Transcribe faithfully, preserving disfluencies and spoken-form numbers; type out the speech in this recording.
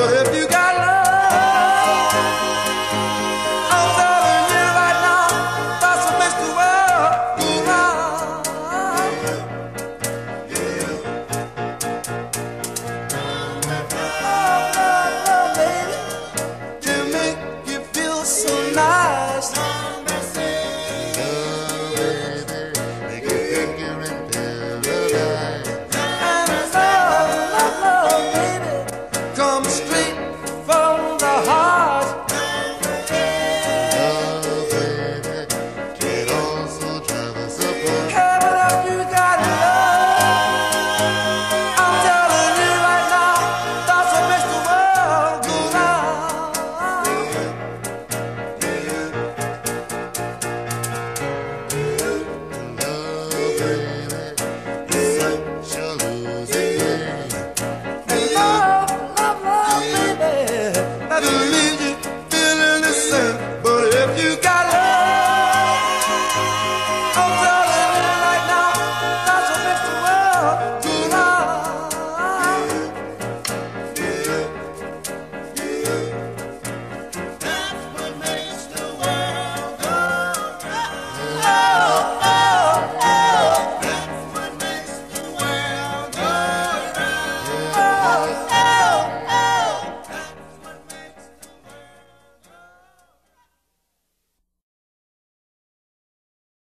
But if you got love, I'm telling you right now, that's what makes the world go round. Love, love, love, baby, you make you feel so nice. And love, love, love, baby, come straight